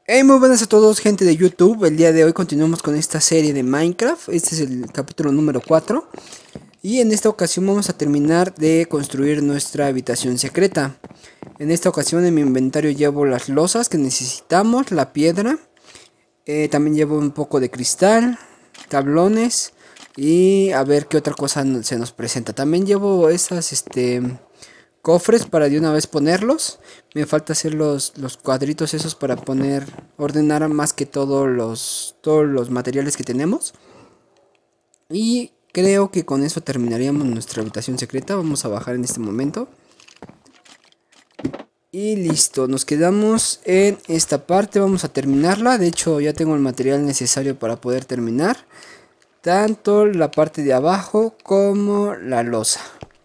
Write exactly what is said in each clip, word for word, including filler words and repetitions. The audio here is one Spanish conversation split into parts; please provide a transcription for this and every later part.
Hey, muy buenas a todos, gente de YouTube. El día de hoy continuamos con esta serie de Minecraft. Este es el capítulo número cuatro. Y en esta ocasión vamos a terminar de construir nuestra habitación secreta. En esta ocasión en mi inventario llevo las losas que necesitamos, la piedra. Eh, también llevo un poco de cristal, tablones. Y a ver qué otra cosa se nos presenta. También llevo esas, este... cofres para de una vez ponerlos. Me falta hacer los, los cuadritos esos para poner, ordenar más que todo los, todos los materiales que tenemos. Y creo que con eso terminaríamos nuestra habitación secreta. Vamos a bajar en este momento. Y listo, nos quedamos en esta parte, vamos a terminarla. De hecho ya tengo el material necesario para poder terminar. Tanto la parte de abajo como la losa.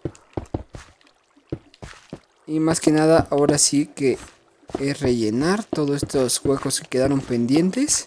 Y más que nada ahora sí que es rellenar todos estos huecos que quedaron pendientes.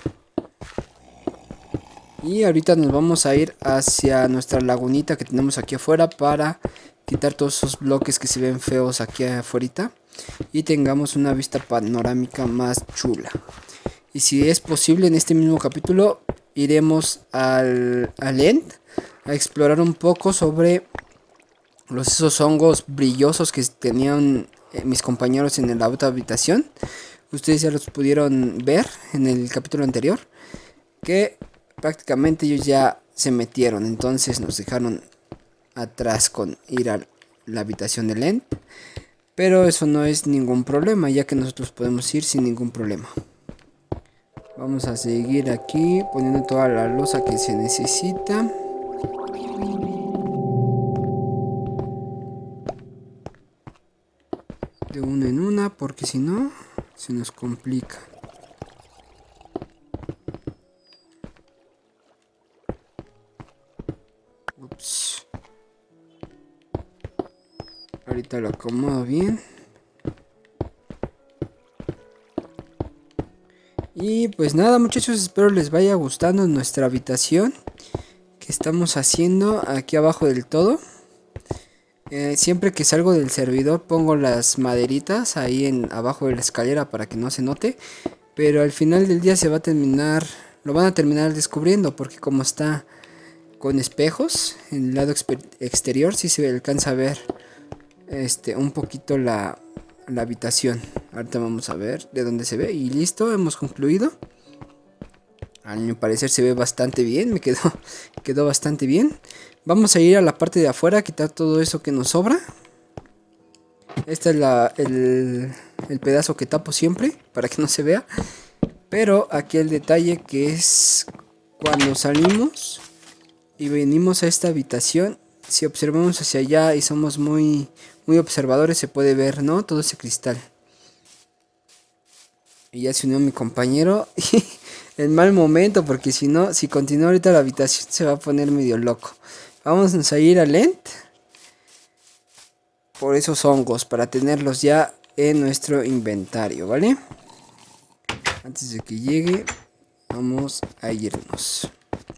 Y ahorita nos vamos a ir hacia nuestra lagunita que tenemos aquí afuera para quitar todos esos bloques que se ven feos aquí afuera. Y tengamos una vista panorámica más chula. Y si es posible en este mismo capítulo iremos al, al End a explorar un poco sobre los esos hongos brillosos que tenían eh, mis compañeros en la otra habitación. Ustedes ya los pudieron ver en el capítulo anterior, que prácticamente ellos ya se metieron, entonces nos dejaron atrás con ir a la habitación del End. Pero eso no es ningún problema, ya que nosotros podemos ir sin ningún problema. Vamos a seguir aquí poniendo toda la losa que se necesita. De una en una, porque si no se nos complica. Ups. Ahorita lo acomodo bien. Y pues nada, muchachos, espero les vaya gustando nuestra habitación que estamos haciendo aquí abajo del todo. Eh, siempre que salgo del servidor pongo las maderitas ahí en abajo de la escalera para que no se note, pero al final del día se va a terminar, lo van a terminar descubriendo, porque como está con espejos en el lado exterior sí se alcanza a ver este un poquito la, la habitación. Ahorita vamos a ver de dónde se ve y listo, hemos concluido. A mi parecer se ve bastante bien, me quedó, quedó bastante bien. Vamos a ir a la parte de afuera a quitar todo eso que nos sobra. Este es la, el, el pedazo que tapo siempre para que no se vea. Pero aquí el detalle que es cuando salimos y venimos a esta habitación. Si observamos hacia allá y somos muy, muy observadores se puede ver, ¿no? Todo ese cristal. Y ya se unió mi compañero. En mal momento, porque si no, si continúa ahorita la habitación se va a poner medio loco. Vamos a ir al End por esos hongos para tenerlos ya en nuestro inventario, ¿vale? Antes de que llegue, vamos a irnos.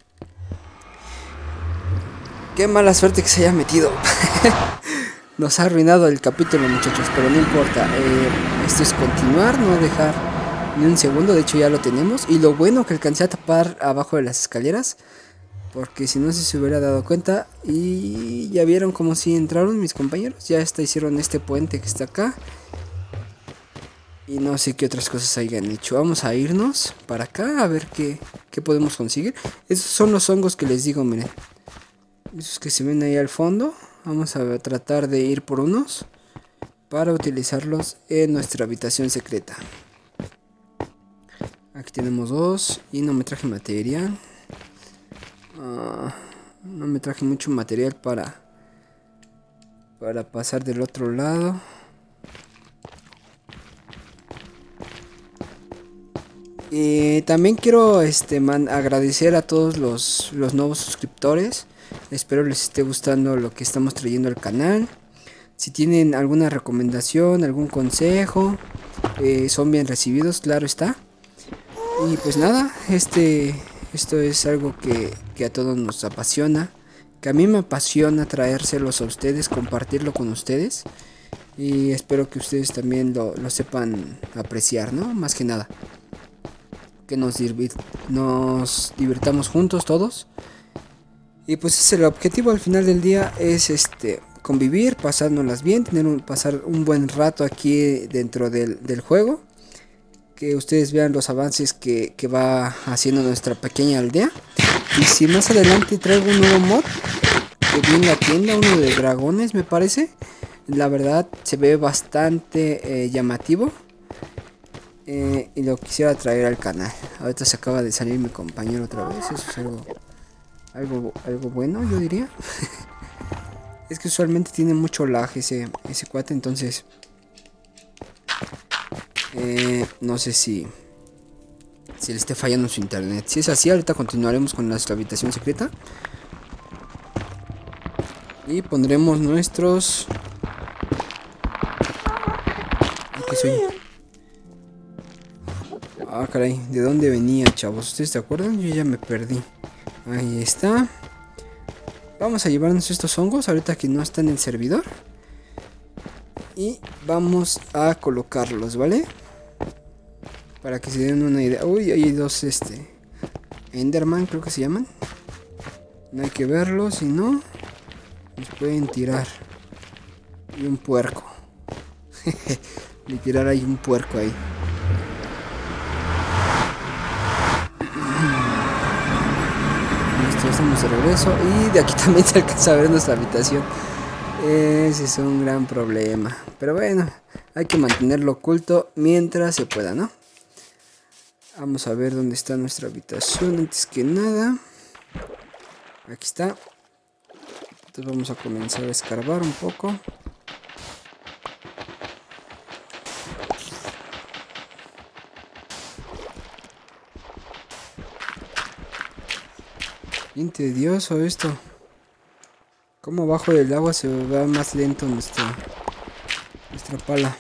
Qué mala suerte que se haya metido. Nos ha arruinado el capítulo, muchachos, pero no importa. Eh, esto es continuar, no dejar ni un segundo. De hecho ya lo tenemos. Y lo bueno que alcancé a tapar abajo de las escaleras, porque si no se hubiera dado cuenta. Y ya vieron como si entraron mis compañeros. Ya hasta hicieron este puente que está acá. Y no sé qué otras cosas hayan hecho. Vamos a irnos para acá a ver qué, qué podemos conseguir. Esos son los hongos que les digo, miren. Esos que se ven ahí al fondo. Vamos a tratar de ir por unos para utilizarlos en nuestra habitación secreta. Aquí tenemos dos. Y no me traje material. Uh, no me traje mucho material para para pasar del otro lado. Y también quiero este man, agradecer a todos los, los nuevos suscriptores. Espero les esté gustando lo que estamos trayendo al canal. Si tienen alguna recomendación, algún consejo, eh, son bien recibidos, claro está. Y pues nada, este esto es algo que, que a todos nos apasiona, que a mí me apasiona traérselos a ustedes, compartirlo con ustedes. Y espero que ustedes también lo, lo sepan apreciar, ¿no? Más que nada. que nos, divir nos divirtamos juntos todos. Y pues es el objetivo al final del día, es este convivir, pasárnoslas bien, tener un, pasar un buen rato aquí dentro del, del juego. Que ustedes vean los avances que, que va haciendo nuestra pequeña aldea. Y si más adelante traigo un nuevo mod que viene en la tienda, uno de dragones me parece. La verdad se ve bastante eh, llamativo. Eh, y lo quisiera traer al canal. Ahorita se acaba de salir mi compañero otra vez. Eso es algo, algo, algo bueno, yo diría. Es que usualmente tiene mucho lag ese, ese cuate, entonces... Eh, no sé si... Si le esté fallando su internet. Si es así, ahorita continuaremos con nuestra habitación secreta. Y pondremos nuestros... ¿Qué soy? Ah, caray, ¿de dónde venía, chavos? ¿Ustedes se acuerdan? Yo ya me perdí. Ahí está. Vamos a llevarnos estos hongos ahorita que no está en el servidor. Y vamos a colocarlos, ¿vale? Para que se den una idea. Uy, hay dos, este... Enderman, creo que se llaman. No hay que verlos, si no... Nos pueden tirar. Y un puerco. Literal hay un puerco ahí. Listo, estamos de regreso. Y de aquí también se alcanza a ver nuestra habitación. Ese es un gran problema. Pero bueno, hay que mantenerlo oculto mientras se pueda, ¿no? Vamos a ver dónde está nuestra habitación antes que nada. Aquí está. Entonces vamos a comenzar a escarbar un poco. Bien tedioso esto. Como abajo del agua se va más lento nuestra, nuestra pala.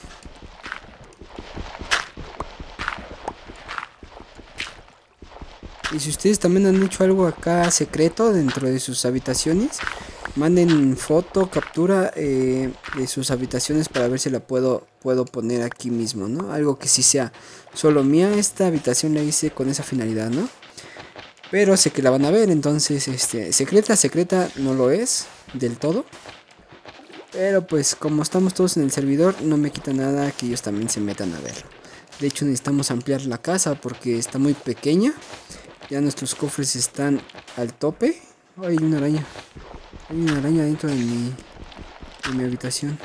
Y si ustedes también han hecho algo acá secreto dentro de sus habitaciones, manden foto, captura eh, de sus habitaciones para ver si la puedo, puedo poner aquí mismo, ¿no? Algo que sí sea solo mía. Esta habitación la hice con esa finalidad, ¿no? Pero sé que la van a ver, entonces, este, secreta, secreta no lo es del todo. Pero pues como estamos todos en el servidor, no me quita nada que ellos también se metan a verlo. De hecho necesitamos ampliar la casa porque está muy pequeña. Ya nuestros cofres están al tope. Oh, hay una araña. Hay una araña dentro de mi, de mi habitación.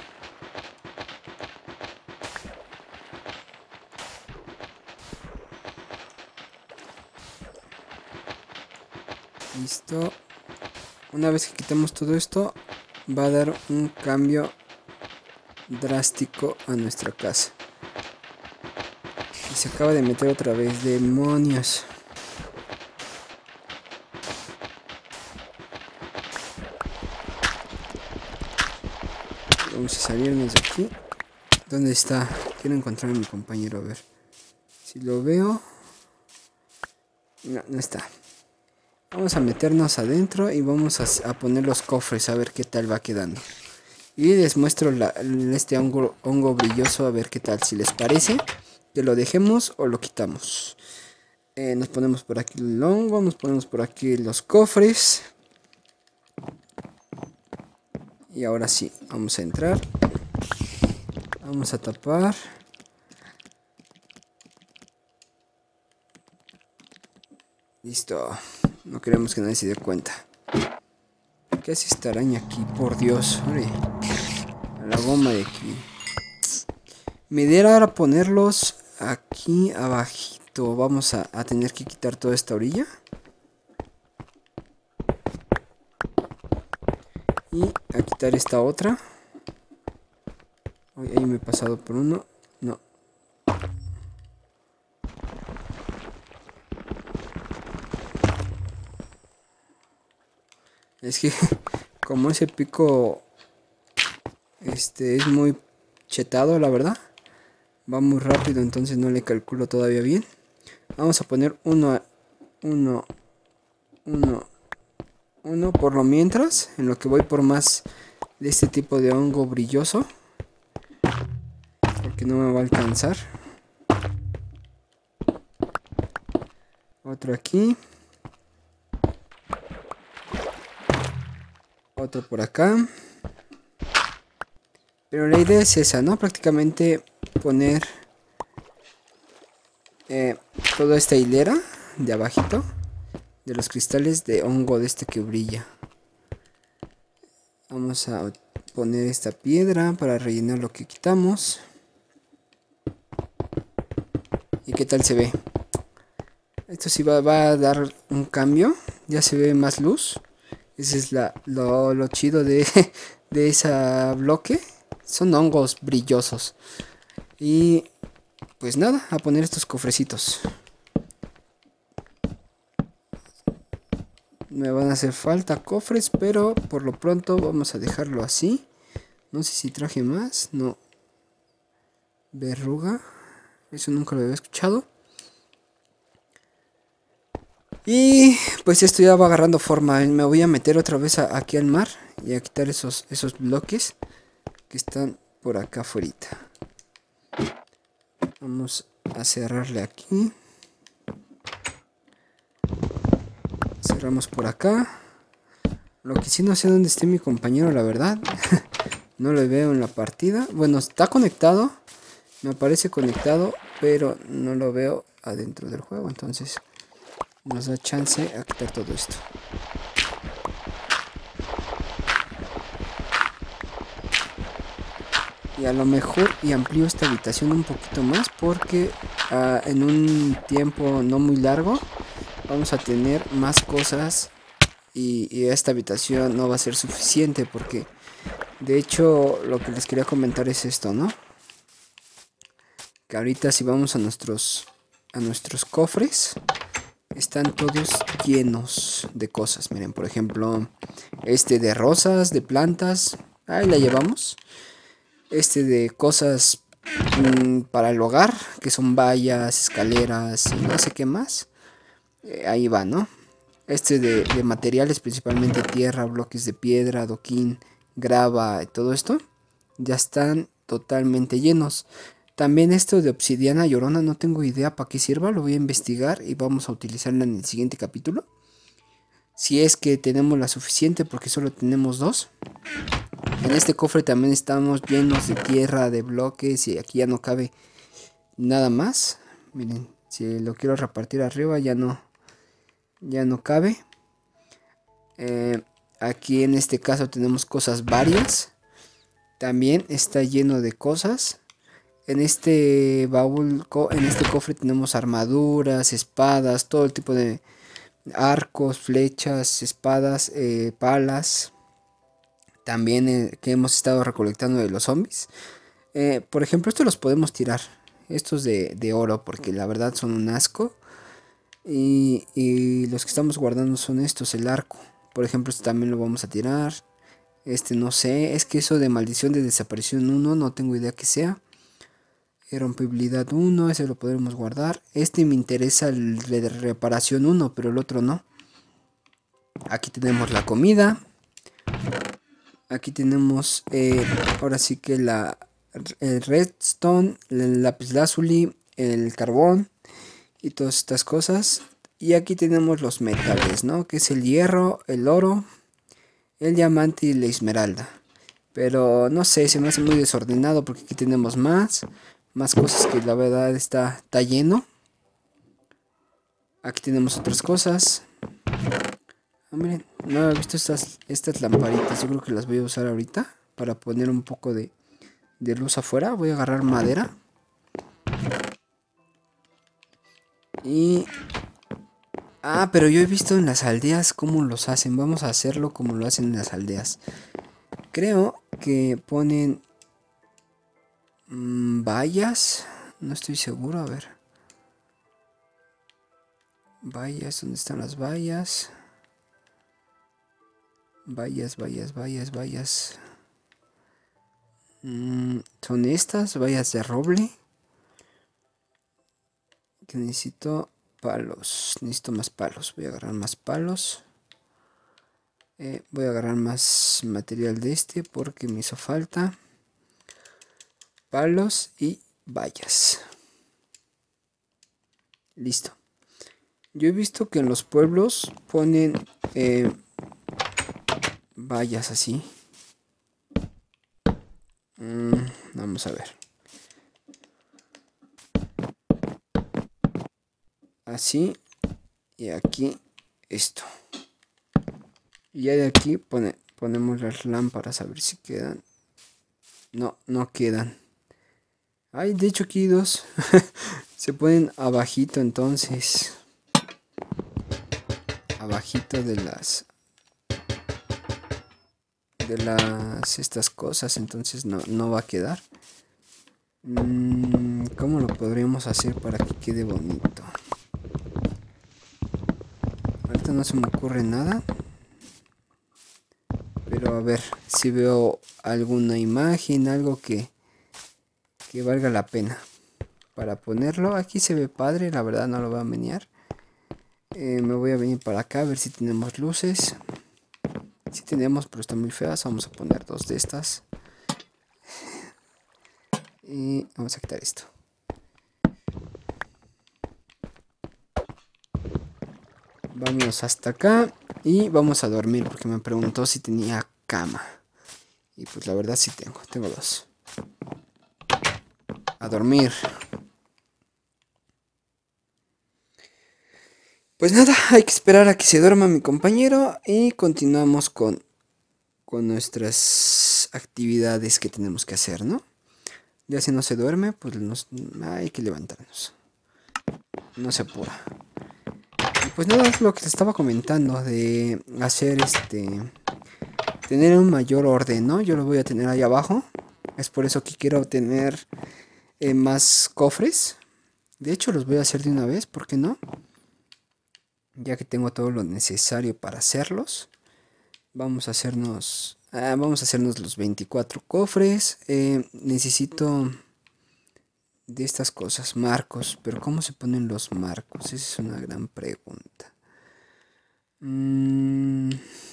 Listo. Una vez que quitamos todo esto, va a dar un cambio drástico a nuestra casa. Y se acaba de meter otra vez. Demonios. Vamos a salirnos de aquí. ¿Dónde está? Quiero encontrar a mi compañero, a ver. Si lo veo... No, no está. Vamos a meternos adentro y vamos a, a poner los cofres a ver qué tal va quedando. Y les muestro la, este hongo, hongo brilloso a ver qué tal. Si les parece que lo dejemos o lo quitamos. Eh, nos ponemos por aquí el hongo, nos ponemos por aquí los cofres. Y ahora sí, vamos a entrar. Vamos a tapar. Listo. No queremos que nadie se dé cuenta. ¿Qué hace esta araña aquí? Por Dios. Ore. A la goma de aquí. Me diera ahora ponerlos aquí abajito. Vamos a, a tener que quitar toda esta orilla. Y a quitar esta otra. Ay, ahí me he pasado por uno. No. Es que como ese pico este es muy chetado, la verdad. Va muy rápido, entonces no le calculo todavía bien. Vamos a poner uno, uno, uno, uno por lo mientras, en lo que voy por más de este tipo de hongo brilloso. Porque no me va a alcanzar. Otro aquí. Otro por acá. Pero la idea es esa, ¿no? Prácticamente poner eh, toda esta hilera de abajito de los cristales de hongo de este que brilla. Vamos a poner esta piedra para rellenar lo que quitamos. ¿Y qué tal se ve? Esto sí va, va a dar un cambio. Ya se ve más luz. Ese es la, lo, lo chido de, de ese bloque. Son hongos brillosos. Y pues nada, a poner estos cofrecitos. Me van a hacer falta cofres, pero por lo pronto vamos a dejarlo así. No sé si traje más. No. Verruga. Eso nunca lo había escuchado. Y pues esto ya va agarrando forma. Me voy a meter otra vez a, aquí al mar. Y a quitar esos, esos bloques que están por acá afuera. Vamos a cerrarle aquí. Cerramos por acá. Lo que sí no sé dónde esté mi compañero, la verdad. No lo veo en la partida. Bueno, está conectado. Me aparece conectado, pero no lo veo adentro del juego. Entonces nos da chance a quitar todo esto. Y a lo mejor y amplío esta habitación un poquito más, porque uh, en un tiempo no muy largo vamos a tener más cosas. Y, y esta habitación no va a ser suficiente, porque de hecho lo que les quería comentar es esto, ¿no? Que ahorita si vamos a nuestros a nuestros cofres, están todos llenos de cosas. Miren, por ejemplo, este de rosas, de plantas, ahí la llevamos. Este de cosas mmm, para el hogar, que son vallas, escaleras y no sé qué más. Eh, ahí va, ¿no? Este de, de materiales, principalmente tierra, bloques de piedra, adoquín, grava y todo esto, ya están totalmente llenos. También esto de obsidiana llorona, no tengo idea para qué sirva, lo voy a investigar y vamos a utilizarla en el siguiente capítulo. Si es que tenemos la suficiente, porque solo tenemos dos. En este cofre también estamos llenos de tierra, de bloques, y aquí ya no cabe nada más. Miren, si lo quiero repartir arriba ya no, ya no cabe. Eh, aquí en este caso tenemos cosas varias. También está lleno de cosas. En este baúl, en este cofre tenemos armaduras, espadas, todo el tipo de arcos, flechas, espadas, eh, palas. También eh, que hemos estado recolectando de los zombies. Eh, por ejemplo, estos los podemos tirar. Estos de, de oro, porque la verdad son un asco. Y, y los que estamos guardando son estos, el arco. Por ejemplo, este también lo vamos a tirar. Este no sé, es que eso de maldición de desaparición uno, no tengo idea que sea. Rompibilidad uno, ese lo podremos guardar. Este me interesa el de reparación uno, pero el otro no. Aquí tenemos la comida. Aquí tenemos, eh, ahora sí que la el redstone, el lapislázuli, el carbón y todas estas cosas. Y aquí tenemos los metales, ¿no? Que es el hierro, el oro, el diamante y la esmeralda. Pero no sé, se me hace muy desordenado porque aquí tenemos más. Más cosas que la verdad está, está lleno. Aquí tenemos otras cosas. Ah, miren, no había visto estas, estas lamparitas. Yo creo que las voy a usar ahorita para poner un poco de, de luz afuera. Voy a agarrar madera. Y... Ah, pero yo he visto en las aldeas cómo los hacen. Vamos a hacerlo como lo hacen en las aldeas. Creo que ponen mmm, vallas. No estoy seguro, a ver. Vallas, ¿dónde están las vallas? Vallas, vallas, vallas, vallas. Mm, son estas, vallas de roble. Que necesito palos. Necesito más palos. Voy a agarrar más palos. Eh, voy a agarrar más material de este porque me hizo falta. Palos y vallas. Listo. Yo he visto que en los pueblos ponen eh, vallas así. Mm, vamos a ver. Así. Y aquí esto. Y ya de aquí pone, ponemos las lámparas a ver si quedan. No, no quedan. Ay, de hecho aquí dos. Se ponen abajito entonces. Abajito de las... De las... Estas cosas. Entonces no, no va a quedar. Mm, ¿Cómo lo podríamos hacer para que quede bonito? Ahorita no se me ocurre nada. Pero a ver si veo alguna imagen, algo que, que valga la pena para ponerlo. Aquí se ve padre, la verdad no lo voy a menear. Eh, me voy a venir para acá a ver si tenemos luces. Si tenemos, pero están muy feas. Vamos a poner dos de estas. Y vamos a quitar esto. Vamos hasta acá y vamos a dormir porque me preguntó si tenía cama. Y pues la verdad sí tengo, tengo dos. A dormir. Pues nada, hay que esperar a que se duerma mi compañero y continuamos con, con nuestras actividades que tenemos que hacer, ¿no? Ya si no se duerme, pues nos, hay que levantarnos. No se apura. Y pues nada, es lo que te estaba comentando de hacer este... Tener un mayor orden, ¿no? Yo lo voy a tener ahí abajo. Es por eso que quiero tener eh, más cofres. De hecho, los voy a hacer de una vez, ¿por qué no? Ya que tengo todo lo necesario para hacerlos. Vamos a hacernos... Ah, vamos a hacernos los veinticuatro cofres. Eh, necesito... De estas cosas, marcos. Pero ¿cómo se ponen los marcos? Esa es una gran pregunta. Mm,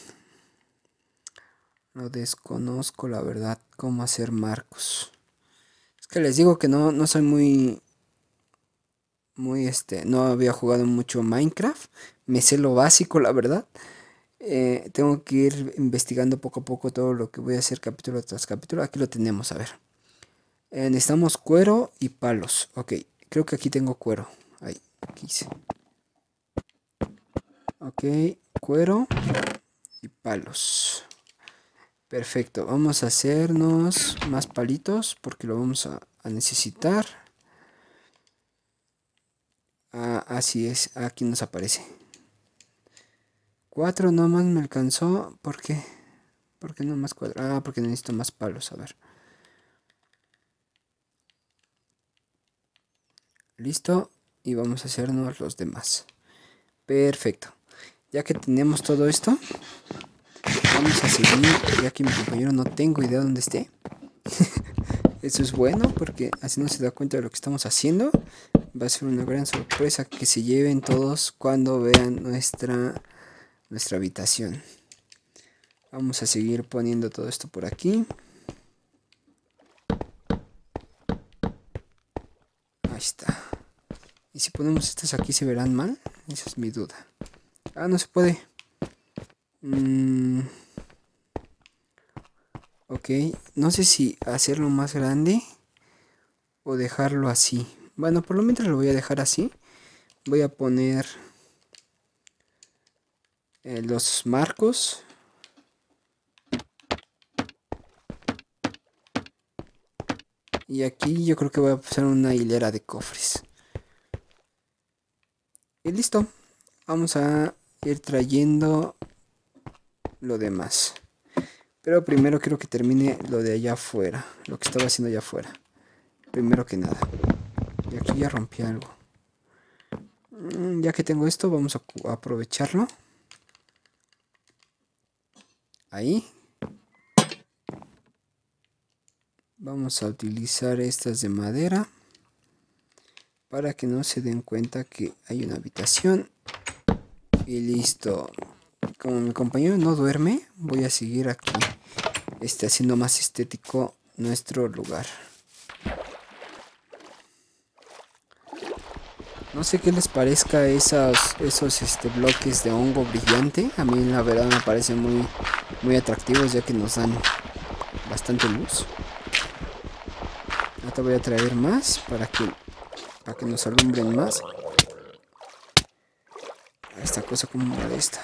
lo desconozco, la verdad, cómo hacer marcos. Es que les digo que no, no soy muy... Muy este... No había jugado mucho Minecraft. Me sé lo básico, la verdad. Eh, tengo que ir investigando poco a poco todo lo que voy a hacer capítulo tras capítulo. Aquí lo tenemos, a ver. Eh, necesitamos cuero y palos. Ok, creo que aquí tengo cuero. Ahí, aquí hice. Ok, cuero y palos. Perfecto, vamos a hacernos más palitos porque lo vamos a, a necesitar. Ah, así es, aquí nos aparece. Cuatro nomás me alcanzó. ¿Por qué? ¿Por qué no más cuatro? Ah, porque necesito más palos, a ver. Listo, y vamos a hacernos los demás. Perfecto. Ya que tenemos todo esto, vamos a seguir, ya que mi compañero no tengo idea de dónde esté. Eso es bueno porque así no se da cuenta de lo que estamos haciendo. Va a ser una gran sorpresa que se lleven todos cuando vean nuestra, nuestra habitación. Vamos a seguir poniendo todo esto por aquí. Ahí está. ¿Y si ponemos estas aquí se verán mal? Esa es mi duda. Ah, no se puede. Mm, ok, no sé si hacerlo más grande o dejarlo así. Bueno, por lo menos lo voy a dejar así. Voy a poner eh, los marcos. Y aquí yo creo que voy a pasar una hilera de cofres. Y listo. Vamos a ir trayendo lo demás. Pero primero quiero que termine lo de allá afuera. Lo que estaba haciendo allá afuera. Primero que nada. Y aquí ya rompí algo. Ya que tengo esto, vamos a aprovecharlo. Ahí. Vamos a utilizar estas de madera. Para que no se den cuenta que hay una habitación. Y listo. Como mi compañero no duerme, voy a seguir aquí. Este, haciendo más estético nuestro lugar. No sé qué les parezca esos, esos este, bloques de hongo brillante. A mí la verdad me parecen muy, muy atractivos, ya que nos dan bastante luz. Ahora te voy a traer más para que, para que nos alumbren más. Esta cosa como la de esta.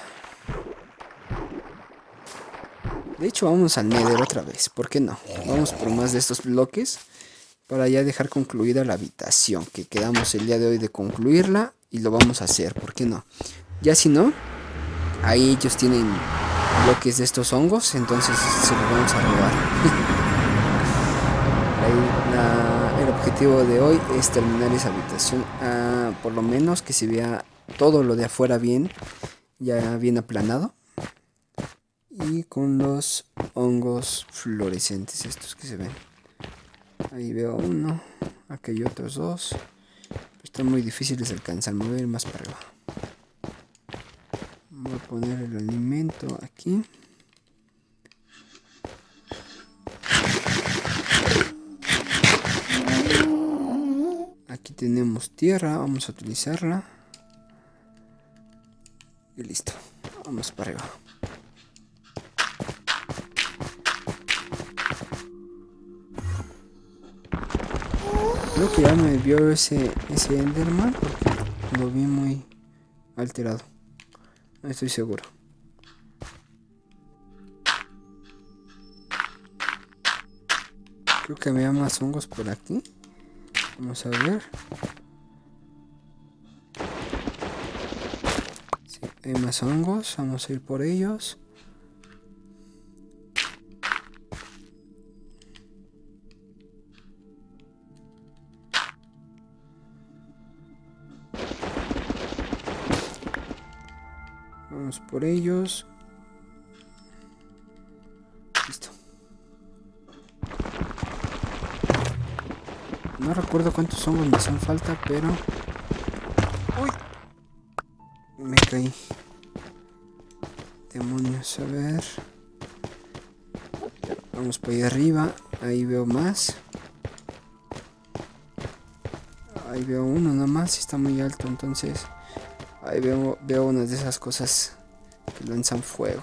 De hecho vamos al Nether otra vez, ¿por qué no? Vamos por más de estos bloques para ya dejar concluida la habitación, que quedamos el día de hoy de concluirla y lo vamos a hacer, ¿por qué no? Ya si no, ahí ellos tienen bloques de estos hongos, entonces se los vamos a robar. Ahí la, el objetivo de hoy es terminar esa habitación, ah, por lo menos que se vea todo lo de afuera bien, ya bien aplanado. Y con los hongos fluorescentes estos que se ven. Ahí veo uno, aquí hay otros dos. Están muy difíciles de alcanzar, me voy a ir más para arriba. Voy a poner el alimento aquí. Aquí tenemos tierra, vamos a utilizarla. Y listo, vamos para arriba. Creo que ya me vio ese, ese Enderman porque lo vi muy alterado. No estoy seguro. Creo que había más hongos por aquí. Vamos a ver. Sí, hay más hongos. Vamos a ir por ellos. Vamos por ellos. Listo. No recuerdo cuántos hongos me hacen falta, pero... ¡Uy! Me caí. Demonios, a ver. Vamos por ahí arriba. Ahí veo más. Ahí veo uno nada más. Está muy alto, entonces... Ahí veo, veo una de esas cosas que lanzan fuego.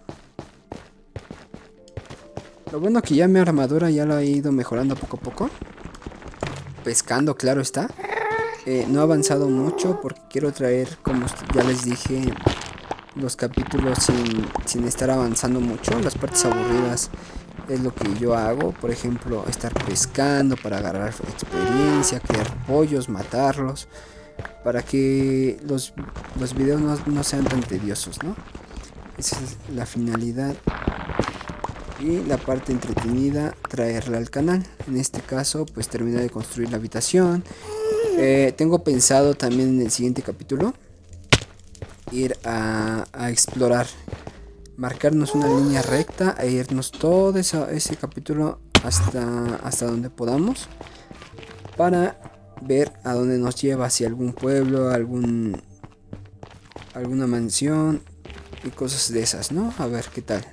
Lo bueno que ya mi armadura ya la he ido mejorando poco a poco. Pescando, claro está. Eh, no he avanzado mucho porque quiero traer, como ya les dije, los capítulos sin, sin estar avanzando mucho. Las partes aburridas es lo que yo hago. Por ejemplo, estar pescando para agarrar experiencia, crear pollos, matarlos. Para que los, los videos no, no sean tan tediosos, ¿no? Esa es la finalidad. Y la parte entretenida, traerla al canal. En este caso, pues terminar de construir la habitación. Eh, tengo pensado también en el siguiente capítulo ir a, a explorar. Marcarnos una línea recta e irnos todo eso, ese capítulo hasta, hasta donde podamos. Para ver a dónde nos lleva, hacia algún pueblo, algún alguna mansión y cosas de esas, ¿no? A ver qué tal.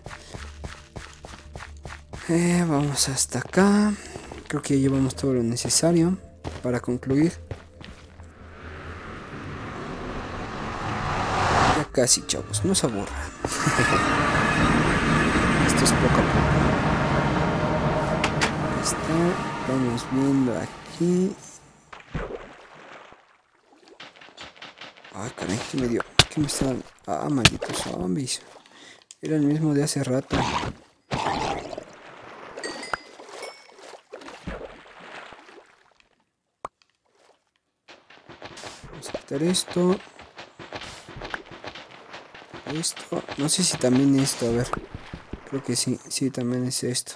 Eh, vamos hasta acá. Creo que ya llevamos todo lo necesario para concluir. Ya casi, chavos, no se aburran. Esto es poco a poco. Ahí está. Vamos viendo aquí. Ay, caray, ¿qué me dio? ¿Qué me está dando? Ah, malditos zombies. Era el mismo de hace rato. Vamos a quitar esto. Esto. No sé si también esto, a ver. Creo que sí, sí, también es esto.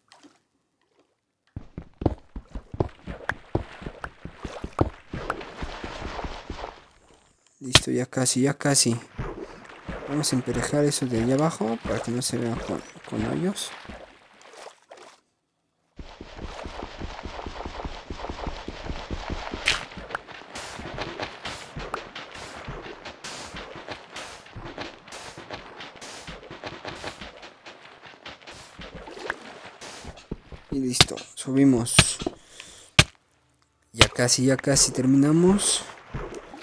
Listo, ya casi, ya casi. Vamos a emparejar eso de allá abajo para que no se vea con, con hoyos. Y listo, subimos. Ya casi, ya casi terminamos.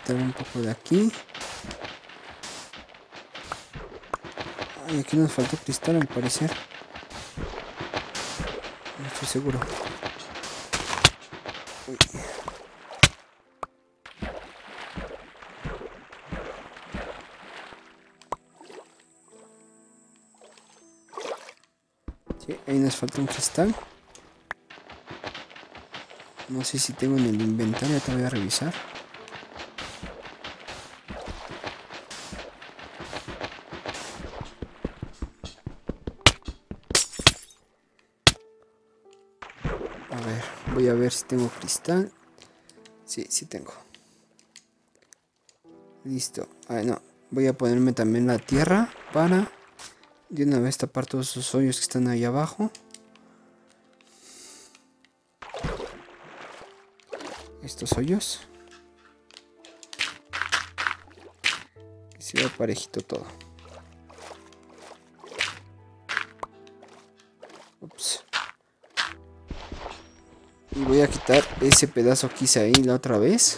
quitar un poco de aquí. Ay, aquí nos faltó cristal al parecer. No estoy seguro. Uy. Sí, ahí nos falta un cristal. No sé si tengo en el inventario, te voy a revisar. A ver, voy a ver si tengo cristal. Sí, sí tengo. Listo. Ah, no. Voy a ponerme también la tierra para de una vez tapar todos esos hoyos que están ahí abajo. Estos hoyos. Que se vea parejito todo. Ups. Y voy a quitar ese pedazo que hice ahí la otra vez.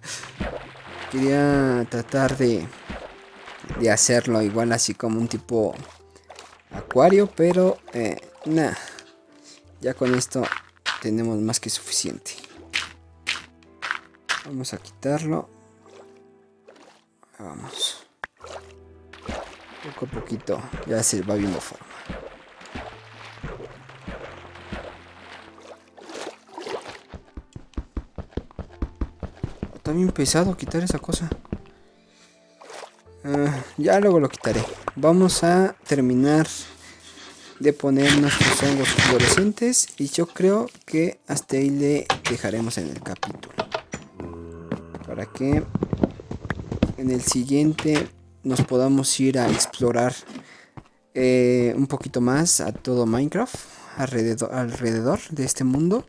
Quería tratar de, de hacerlo igual así como un tipo acuario, pero eh, nada. Ya con esto tenemos más que suficiente. Vamos a quitarlo. Vamos. Poco a poquito ya se va viendo forma. Está bien pesado quitar esa cosa. Uh, ya luego lo quitaré. Vamos a terminar de poner nuestros hongos fluorescentes. Y yo creo que hasta ahí le dejaremos en el capítulo. Para que en el siguiente nos podamos ir a explorar eh, un poquito más a todo Minecraft. Alrededor, alrededor de este mundo.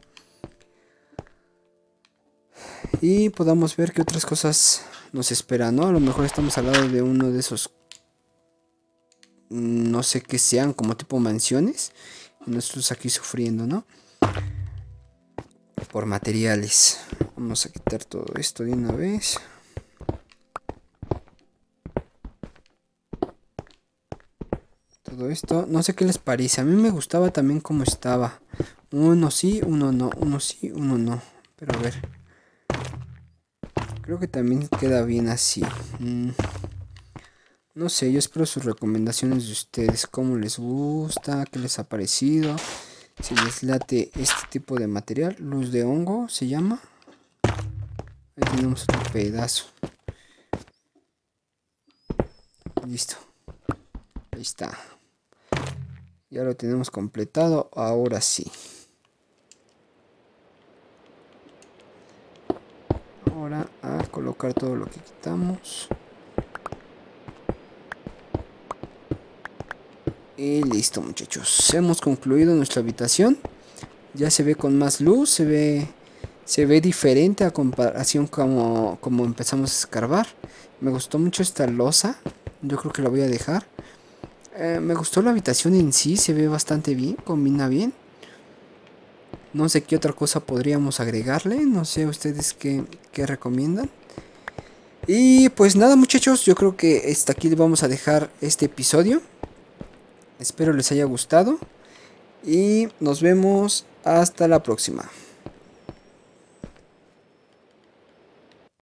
Y podamos ver qué otras cosas nos esperan, ¿no? A lo mejor estamos al lado de uno de esos, no sé qué sean, como tipo mansiones. Y nosotros aquí sufriendo, ¿no? Por materiales. Vamos a quitar todo esto de una vez. Todo esto, no sé qué les parece. A mí me gustaba también como estaba. Uno sí, uno no. Uno sí, uno no. Pero a ver. Creo que también queda bien así. Mm. No sé, yo espero sus recomendaciones de ustedes. ¿Cómo les gusta? ¿Qué les ha parecido? Si les late este tipo de material. Luz de hongo se llama. Ahí tenemos otro pedazo. Listo. Ahí está. Ya lo tenemos completado. Ahora sí. Ahora a colocar todo lo que quitamos. Y listo, muchachos. Hemos concluido nuestra habitación. Ya se ve con más luz. Se ve, se ve diferente a comparación como, como empezamos a escarbar. Me gustó mucho esta losa. Yo creo que la voy a dejar. Eh, me gustó la habitación en sí. Se ve bastante bien. Combina bien. No sé qué otra cosa podríamos agregarle. No sé ustedes qué, qué recomiendan. Y pues nada, muchachos. Yo creo que hasta aquí vamos a dejar este episodio. Espero les haya gustado y nos vemos hasta la próxima.